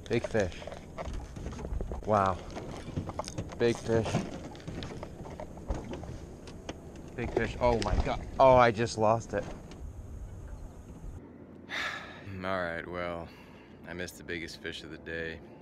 Big fish. Wow. Big fish. Big fish. Oh my God. Oh, I just lost it. All right, well, I missed the biggest fish of the day.